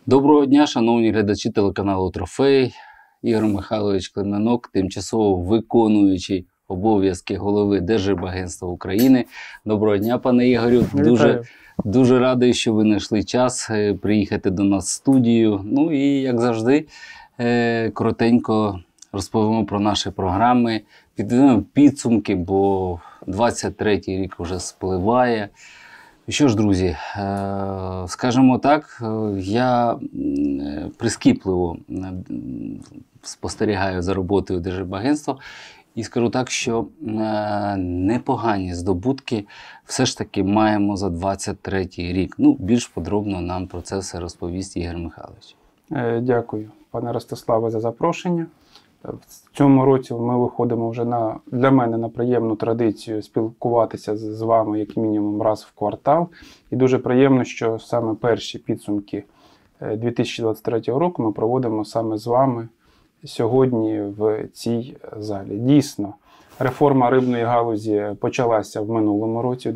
Доброго дня, шановні глядачі телеканалу Трофей. Ігор Михайлович Клименок, тимчасово виконуючий обов'язки голови Держрибагентства України. Доброго дня, пане Ігорю. Дуже радий, що ви знайшли час приїхати до нас в студію. Ну і, як завжди, коротенько розповімо про наші програми, підведемо підсумки, бо 23-й рік вже спливає. Що ж, друзі, скажімо так, я прискіпливо спостерігаю за роботою Держрибагентства і скажу так, що непогані здобутки все ж таки маємо за 23-й рік. Ну, більш подробно нам про це все розповість Ігор Михайлович. Дякую, пане Ростиславе, за запрошення. В цьому році ми виходимо вже для мене на приємну традицію спілкуватися з вами як мінімум раз в квартал. І дуже приємно, що саме перші підсумки 2023 року ми проводимо саме з вами сьогодні в цій залі. Дійсно, реформа рибної галузі почалася в минулому році, у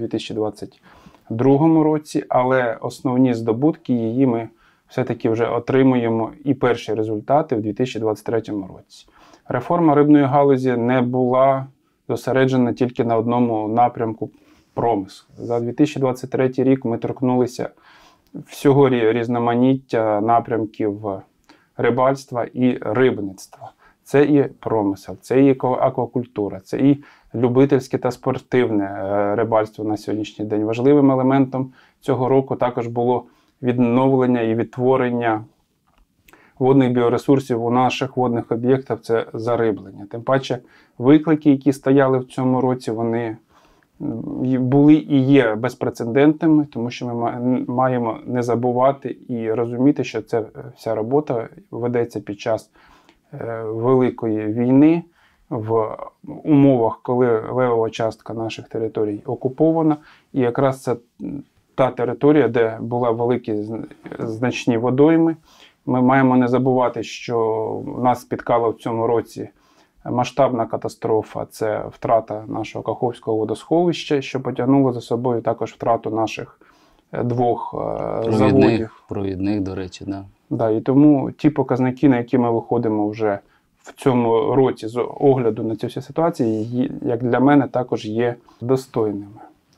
2022 році, але основні здобутки її ми все-таки вже отримуємо і перші результати в 2023 році. Реформа рибної галузі не була зосереджена тільки на одному напрямку промислу. За 2023 рік ми торкнулися всього різноманіття напрямків рибальства і рибництва. Це і промисел, це і аквакультура, це і любительське та спортивне рибальство на сьогоднішній день. Важливим елементом цього року також було відновлення і відтворення водних біоресурсів у наших водних об'єктах – це зариблення. Тим паче виклики, які стояли в цьому році, вони були і є безпрецедентними, тому що ми маємо не забувати і розуміти, що ця вся робота ведеться під час Великої війни, в умовах, коли левова частка наших територій окупована, і якраз це та територія, де були великі значні водойми. Ми маємо не забувати, що нас спіткала в цьому році масштабна катастрофа – це втрата нашого Каховського водосховища, що потягнуло за собою також втрату наших двох заводів. Провідних, до речі, да. Да, і тому ті показники, на які ми виходимо вже в цьому році з огляду на ці всі ситуації, як для мене, також є достойними.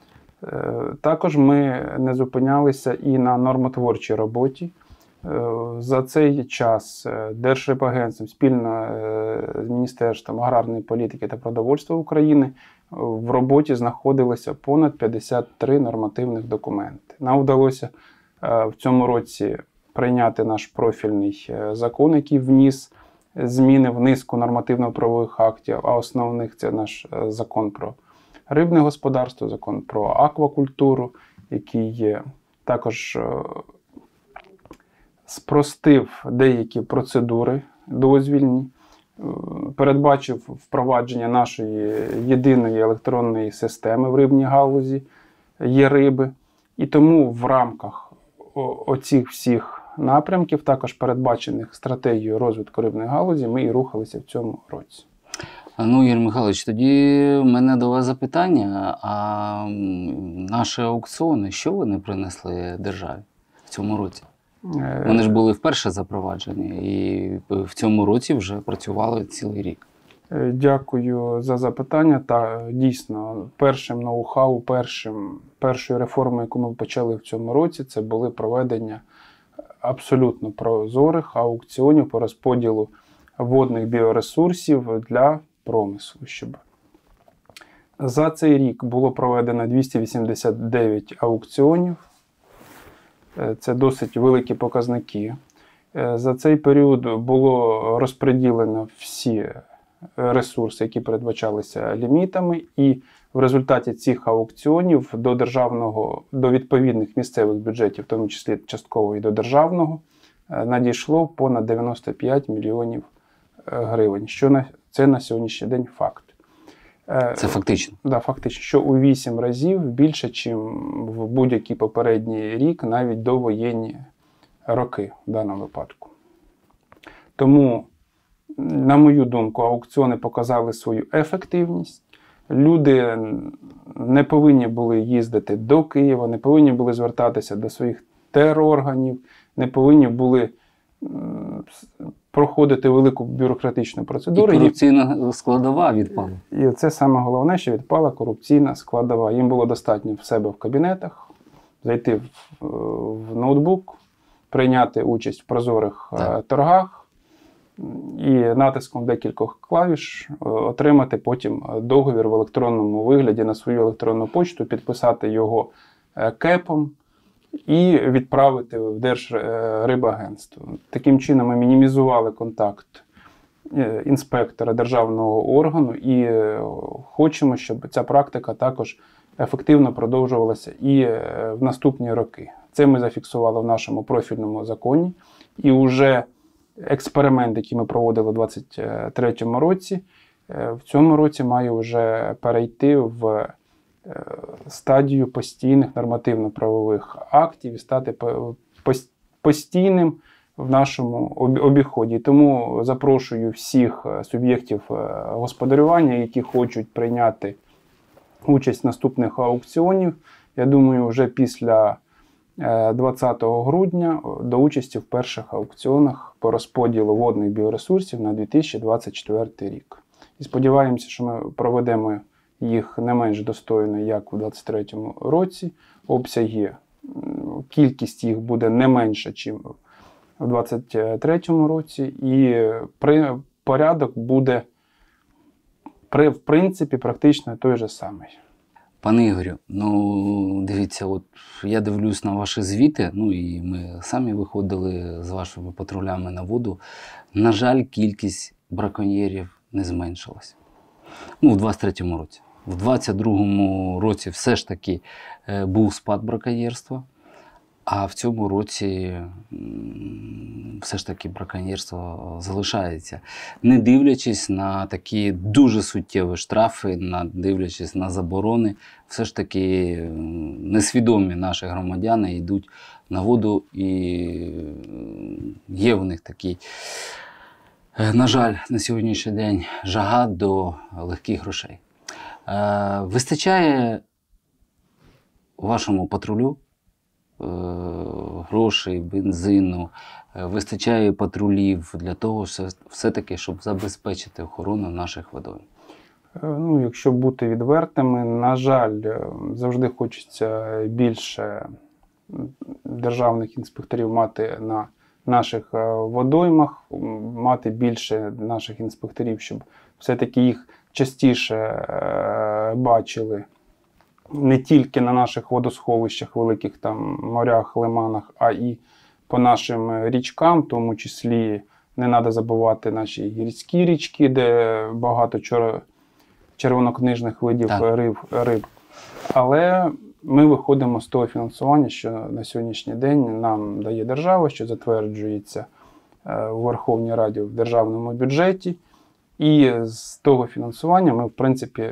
Також ми не зупинялися і на нормотворчій роботі. За цей час Держрибагентством спільно з Міністерством аграрної політики та продовольства України в роботі знаходилося понад 53 нормативних документи. Нам вдалося в цьому році прийняти наш профільний закон, який вніс зміни в низку нормативно-правових актів, а основних – це наш закон про рибне господарство, закон про аквакультуру, який також спростив деякі процедури дозвільні, передбачив впровадження нашої єдиної електронної системи в рибній галузі «Є-риби». І тому в рамках оцих всіх напрямків, також передбачених стратегією розвитку рибної галузі, ми і рухалися в цьому році. Ну, Ігор Михайлович, тоді в мене до вас запитання. А наші аукціони, що вони принесли державі в цьому році? Вони ж були вперше запроваджені і в цьому році вже працювали цілий рік. Дякую за запитання. Та дійсно, першим ноу-хау, першою реформою, яку ми почали в цьому році, це були проведення абсолютно прозорих аукціонів по розподілу водних біоресурсів для промислу. За цей рік було проведено 289 аукціонів. Це досить великі показники. За цей період було розподілено всі ресурси, які передбачалися лімітами, і в результаті цих аукціонів до відповідних місцевих бюджетів, в тому числі частково і до державного, надійшло понад 95 мільйонів гривень. Це на сьогоднішній день факт. Це фактично? Так, фактично, що у 8 разів більше, ніж в будь-який попередній рік, навіть довоєнні роки в даному випадку. Тому, на мою думку, аукціони показали свою ефективність. Люди не повинні були їздити до Києва, не повинні були звертатися до своїх терорганів не повинні були проходити велику бюрократичну І процедуру. корупційна складова відпала. І це саме головне, що відпала корупційна складова. Їм було достатньо в себе в кабінетах зайти в ноутбук, прийняти участь в прозорих торгах і натиском декількох клавіш отримати потім договір в електронному вигляді на свою електронну почту, підписати його кепом і відправити в Держрибагентство. Таким чином ми мінімізували контакт інспектора державного органу і хочемо, щоб ця практика також ефективно продовжувалася і в наступні роки. Це ми зафіксували в нашому профільному законі. І вже експеримент, який ми проводили у 2023 році, в цьому році має вже перейти в стадію постійних нормативно-правових актів і стати постійним в нашому обіході. Тому запрошую всіх суб'єктів господарювання, які хочуть прийняти участь в наступних аукціонів. Я думаю, вже після 20 грудня до участі в перших аукціонах по розподілу водних біоресурсів на 2024 рік. І сподіваємося, що ми проведемо їх не менш достойно, як у 2023 році. Обсяги, кількість їх буде не менша, ніж у 2023 році. І порядок буде, в принципі, практично той же самий. Пане Ігорю, дивіться, от я дивлюсь на ваші звіти, і ми самі виходили з вашими патрулями на воду. На жаль, кількість браконьєрів не зменшилась. У 23-му році. В 22-му році все ж таки був спад браконьєрства, а в цьому році все ж таки браконьєрство залишається. Не дивлячись на такі дуже суттєві штрафи, дивлячись на заборони, все ж таки несвідомі наші громадяни йдуть на воду і є в них такий, на жаль, на сьогоднішній день жага до легких грошей. Вистачає вашому патрулю грошей, бензину, вистачає патрулів для того, все-таки, щоб забезпечити охорону наших водойм? Якщо бути відвертими, на жаль, завжди хочеться більше державних інспекторів мати на наших водоймах, мати більше наших інспекторів, щоб все-таки їх частіше бачили не тільки на наших водосховищах, великих там морях, лиманах, а і по нашим річкам, в тому числі не треба забувати наші гірські річки, де багато червонокнижних видів риб. Але ми виходимо з того фінансування, що на сьогоднішній день нам дає держава, що затверджується у Верховній Раді в державному бюджеті. І з того фінансування ми, в принципі,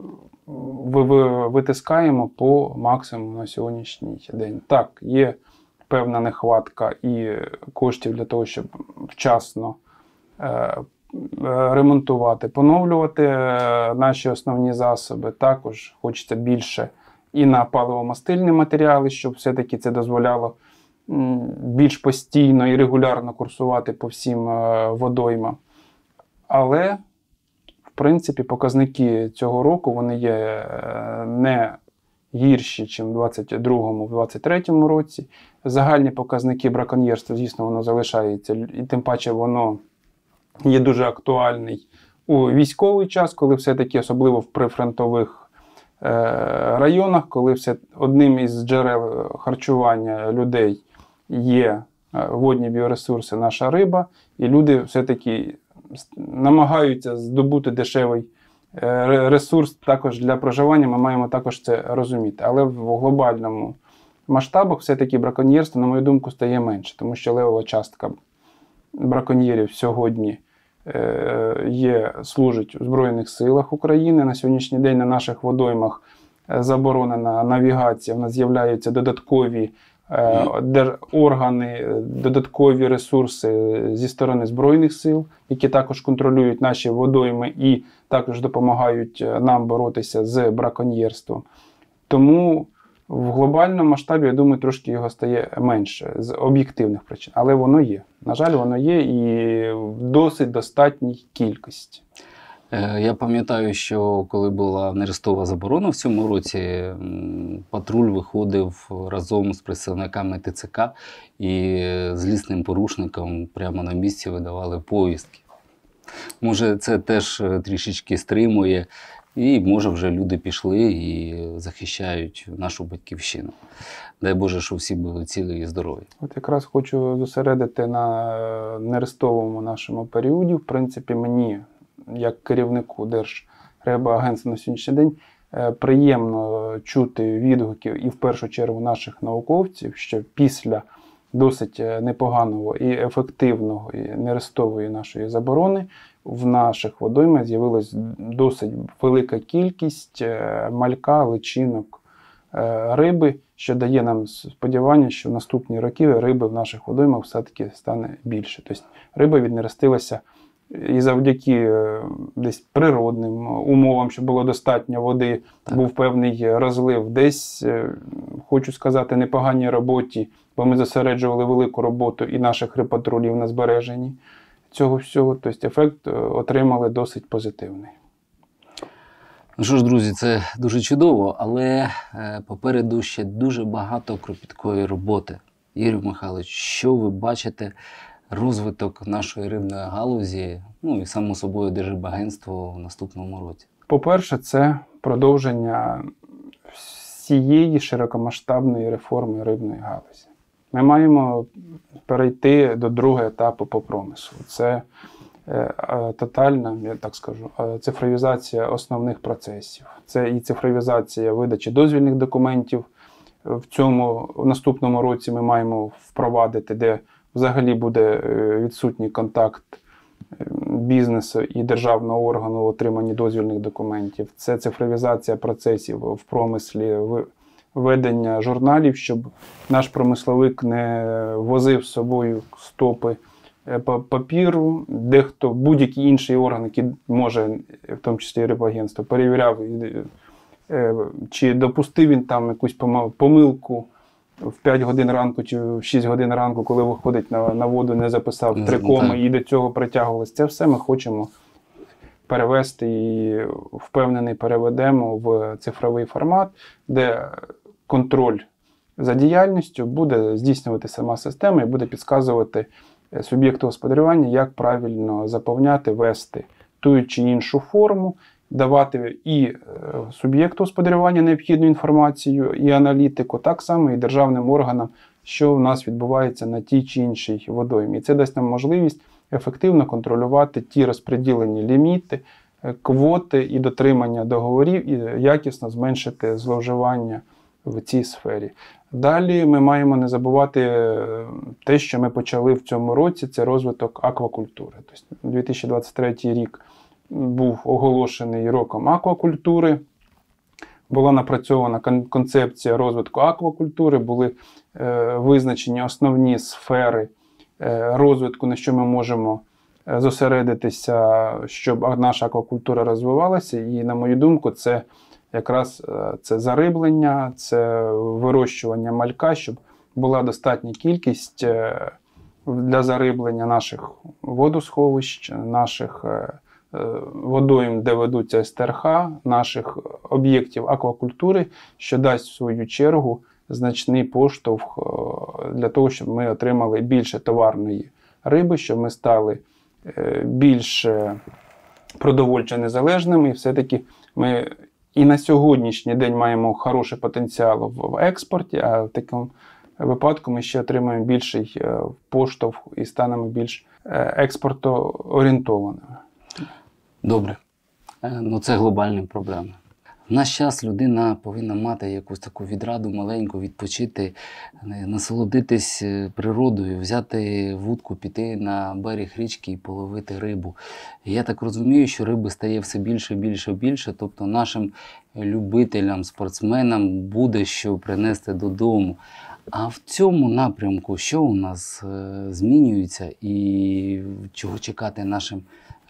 витискаємо по максимуму на сьогоднішній день. Так, є певна нехватка і коштів для того, щоб вчасно ремонтувати, поновлювати наші основні засоби. Також хочеться більше і на паливо-мастильні матеріали, щоб все-таки це дозволяло більш постійно і регулярно курсувати по всім водоймам. Але, в принципі, показники цього року вони є не гірші, ніж в 2022 в 2023 році. Загальні показники браконьєрства, звісно, воно залишається, і тим паче воно є дуже актуальний у військовий час, коли все-таки, особливо в прифронтових районах, коли одним із джерел харчування людей є водні біоресурси, наша риба, і люди все-таки намагаються здобути дешевий ресурс також для проживання, ми маємо також це розуміти. Але в глобальному масштабах все-таки браконьєрство, на мою думку, стає менше, тому що левова частка браконьєрів сьогодні служить у Збройних силах України. На сьогоднішній день на наших водоймах заборонена навігація, в нас з'являються додаткові органи, додаткові ресурси зі сторони Збройних сил, які також контролюють наші водойми і також допомагають нам боротися з браконьєрством. Тому В глобальному масштабі, я думаю, трошки його стає менше з об'єктивних причин. Але воно є. На жаль, воно є і в досить достатній кількості. Я пам'ятаю, що коли була нерестова заборона в цьому році, патруль виходив разом з представниками ТЦК і злісним порушникам прямо на місці видавали повістки. Може, це теж трішечки стримує, і може вже люди пішли і захищають нашу батьківщину. Дай Боже, щоб всі були цілі і здорові. От якраз хочу зосередити на нерестовому нашому періоді. В принципі, мені, як керівнику Держрибагентства на сьогоднішній день, приємно чути відгуки і в першу чергу наших науковців, що після досить непоганого і ефективного і нерестової нашої заборони в наших водоймах з'явилась досить велика кількість малька, личинок, риби, що дає нам сподівання, що в наступні роки риби в наших водоймах все-таки стане більше. Тобто риба віднерестилася і завдяки десь природним умовам, що було достатньо води, був певний розлив. Десь, хочу сказати, непоганій роботі, бо ми зосереджували велику роботу і наших рибпатрулів на збереженні цього всього. Тобто ефект отримали досить позитивний. Ну що ж, друзі, це дуже чудово, але попереду ще дуже багато кропіткої роботи. Ігор Михайлович, що ви бачите розвиток нашої рибної галузі, ну і само собою Держрибагентство в наступному році? По-перше, це продовження всієї широкомасштабної реформи рибної галузі. Ми маємо перейти до другого етапу по промислу. Це тотальна, я так скажу, цифровізація основних процесів. Це і цифровізація видачі дозвільних документів. В наступному році ми маємо впровадити, де взагалі буде відсутній контакт бізнесу і державного органу в отриманні дозвільних документів. Це цифровізація процесів в промислі, ведення журналів, щоб наш промисловик не возив з собою стопи папіру, дехто, будь-який інший орган, який може, в тому числі Рибагентство, перевіряв, чи допустив він там якусь помилку в 5 годин ранку чи в 6 годин ранку, коли виходить на воду, не записав 3 коми і до цього притягувалось. Це все ми хочемо перевести і, впевнений, переведемо в цифровий формат, де контроль за діяльністю буде здійснювати сама система і буде підказувати суб'єкту господарювання, як правильно заповняти, вести ту чи іншу форму, давати і суб'єкту господарювання необхідну інформацію, і аналітику, так само і державним органам, що в нас відбувається на тій чи іншій водоймі. І це дасть нам можливість ефективно контролювати ті розподілені ліміти, квоти і дотримання договорів, і якісно зменшити зловживання в цій сфері. Далі ми маємо не забувати те, що ми почали в цьому році, це розвиток аквакультури. Тобто 2023 рік був оголошений роком аквакультури, була напрацьована концепція розвитку аквакультури, були визначені основні сфери розвитку, на що ми можемо зосередитися, щоб наша аквакультура розвивалася. І, на мою думку, це якраз це зариблення, це вирощування малька, щоб була достатня кількість для зариблення наших водосховищ, наших водойм, де ведуться СТРХ, наших об'єктів аквакультури, що дасть в свою чергу значний поштовх для того, щоб ми отримали більше товарної риби, щоб ми стали більш продовольчо незалежними. І все-таки ми і на сьогоднішній день маємо хороший потенціал в експорті, а в такому випадку ми ще отримаємо більший поштовх і станемо більш експортоорієнтованими. Добре. Ну це глобальні проблеми. В наш час людина повинна мати якусь таку відраду маленьку, відпочити, насолодитись природою, взяти вудку, піти на берег річки і половити рибу. І я так розумію, що риби стає все більше, більше, більше, тобто нашим любителям, спортсменам буде що принести додому. А в цьому напрямку що у нас змінюється і чого чекати нашим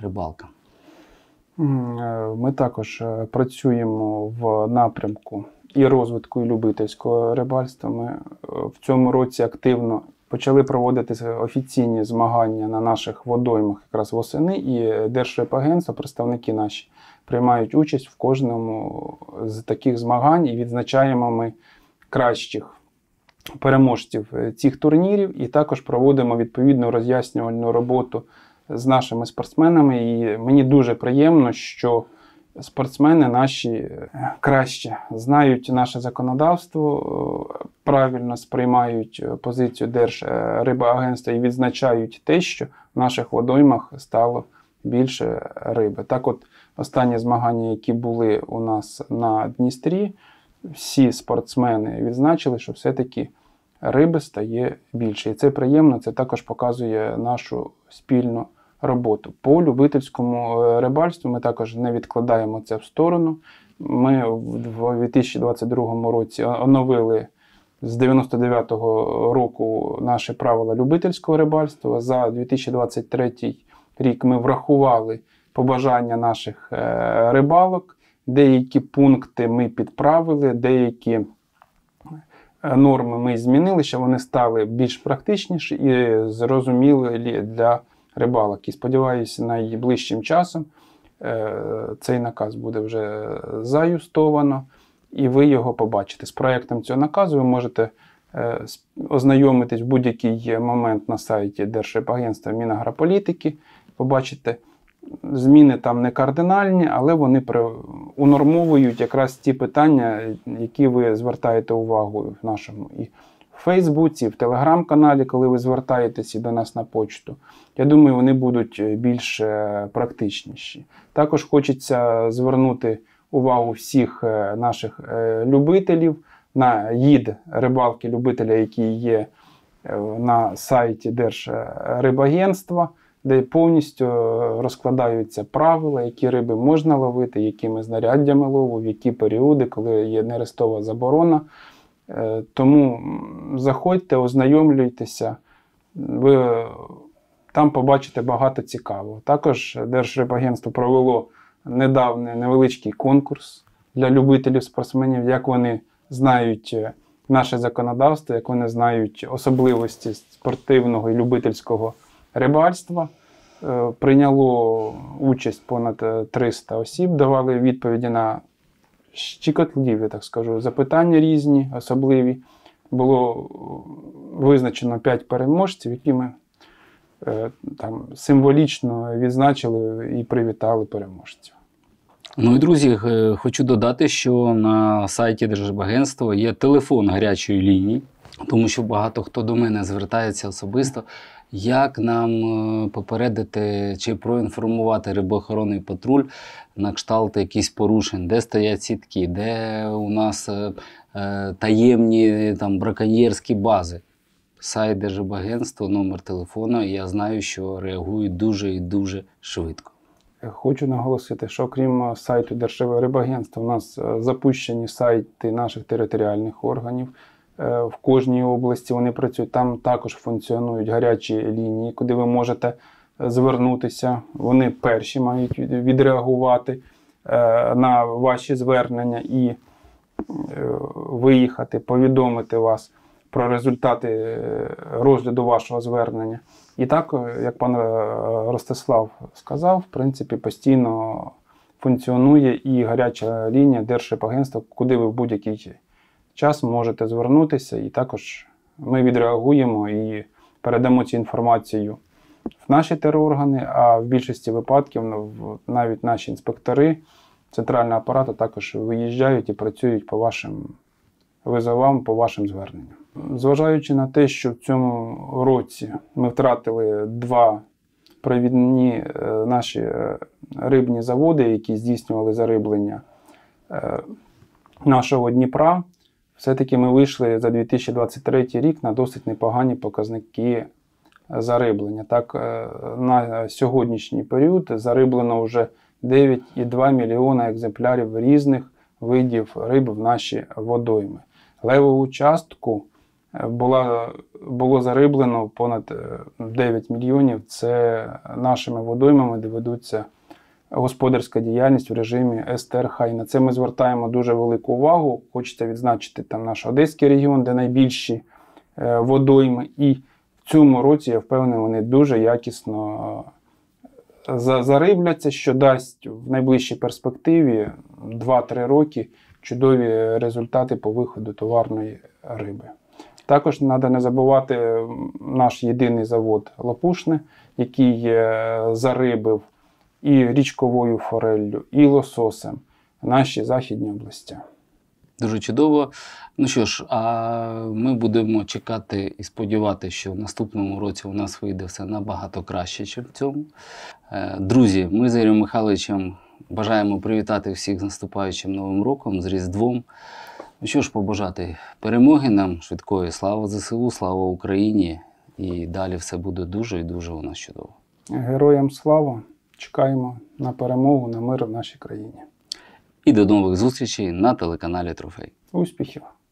рибалкам? Ми також працюємо в напрямку і розвитку і любительського рибальства. Ми в цьому році активно почали проводити офіційні змагання на наших водоймах якраз восени, і Держрибагентство, представники наші, приймають участь в кожному з таких змагань, і відзначаємо ми кращих переможців цих турнірів, і також проводимо відповідну роз'яснювальну роботу з нашими спортсменами. І мені дуже приємно, що спортсмени наші краще знають наше законодавство, правильно сприймають позицію Держрибагентства і відзначають те, що в наших водоймах стало більше риби. Так от, останні змагання, які були у нас на Дністрі, всі спортсмени відзначили, що все-таки риби стає більше. І це приємно, це також показує нашу спільну роботу. По любительському рибальству ми також не відкладаємо це в сторону. Ми в 2022 році оновили з 99-го року наші правила любительського рибальства. За 2023 рік ми врахували побажання наших рибалок. Деякі пункти ми підправили, деякі норми ми змінили, щоб вони стали більш практичніші і зрозумілі для рибалок. І сподіваюся, найближчим часом цей наказ буде вже заюстовано, і ви його побачите. З проєктом цього наказу ви можете ознайомитись в будь-який момент на сайті Держрибагентства Мінагрополітики, побачите. Зміни там не кардинальні, але вони унормовують якраз ті питання, які ви звертаєте увагу в нашому і в Фейсбуці, і в Телеграм-каналі, коли ви звертаєтесь і до нас на почту. Я думаю, вони будуть більш практичніші. Також хочеться звернути увагу всіх наших любителів на гід рибалки любителя, який є на сайті Держрибагентства, де повністю розкладаються правила, які риби можна ловити, якими знаряддями лову, в які періоди, коли є нерестова заборона. Тому заходьте, ознайомлюйтеся, ви там побачите багато цікавого. Також Держрибагентство провело недавно невеличкий конкурс для любителів спортсменів, як вони знають наше законодавство, як вони знають особливості спортивного і любительського рибальства. Прийняло участь понад 300 осіб, давали відповіді на щекотливі, так скажу, запитання різні, особливі. Було визначено 5 переможців, які ми там символічно відзначили і привітали переможців. Ну і, друзі, хочу додати, що на сайті Держрибагентства є телефон гарячої лінії, тому що багато хто до мене звертається особисто. Як нам попередити чи проінформувати рибоохоронний патруль на кшталт якісь порушень, де стоять сітки, де у нас таємні там браконьєрські бази. Сайт Держрибагентства, номер телефону, і я знаю, що реагують дуже і дуже швидко. Хочу наголосити, що крім сайту Держрибагентства, у нас запущені сайти наших територіальних органів. В кожній області вони працюють, там також функціонують гарячі лінії, куди ви можете звернутися. Вони перші мають відреагувати на ваші звернення і виїхати, повідомити вас про результати розгляду вашого звернення. І так, як пан Ростислав сказав, в принципі, постійно функціонує і гаряча лінія Держрибагентства, куди ви в будь-який час можете звернутися, і також ми відреагуємо і передамо цю інформацію в наші тероргани, а в більшості випадків навіть наші інспектори центрального апарату також виїжджають і працюють по вашим визовам, по вашим зверненням. Зважаючи на те, що в цьому році ми втратили 2 провідні наші рибні заводи, які здійснювали зариблення нашого Дніпра, все-таки ми вийшли за 2023 рік на досить непогані показники зариблення. Так, на сьогоднішній період зариблено вже 9,2 мільйона екземплярів різних видів риб в наші водойми. Левову частку було зариблено понад 9 мільйонів. Це нашими водоймами, де ведуться господарська діяльність в режимі СТРХ. І на це ми звертаємо дуже велику увагу. Хочеться відзначити там наш Одеський регіон, де найбільші водойми. І в цьому році, я впевнений, вони дуже якісно зарибляться, що дасть в найближчій перспективі 2-3 роки чудові результати по виходу товарної риби. Також треба не забувати наш єдиний завод Лопушне, який зарибив і річковою фореллю, і лососем наші західні області. Дуже чудово. Ну що ж, а ми будемо чекати і сподіватися, що в наступному році у нас вийде все набагато краще, ніж в цьому. Друзі, ми з Ігорем Михайловичем бажаємо привітати всіх з наступаючим Новим роком, з Різдвом. Ну що ж, побажати перемоги нам швидкої. Слава ЗСУ, слава Україні. І далі все буде дуже і дуже у нас чудово. Героям слава! Чекаємо на перемогу, на мир в нашій країні. І до нових зустрічей на телеканалі Трофей. Успіхів!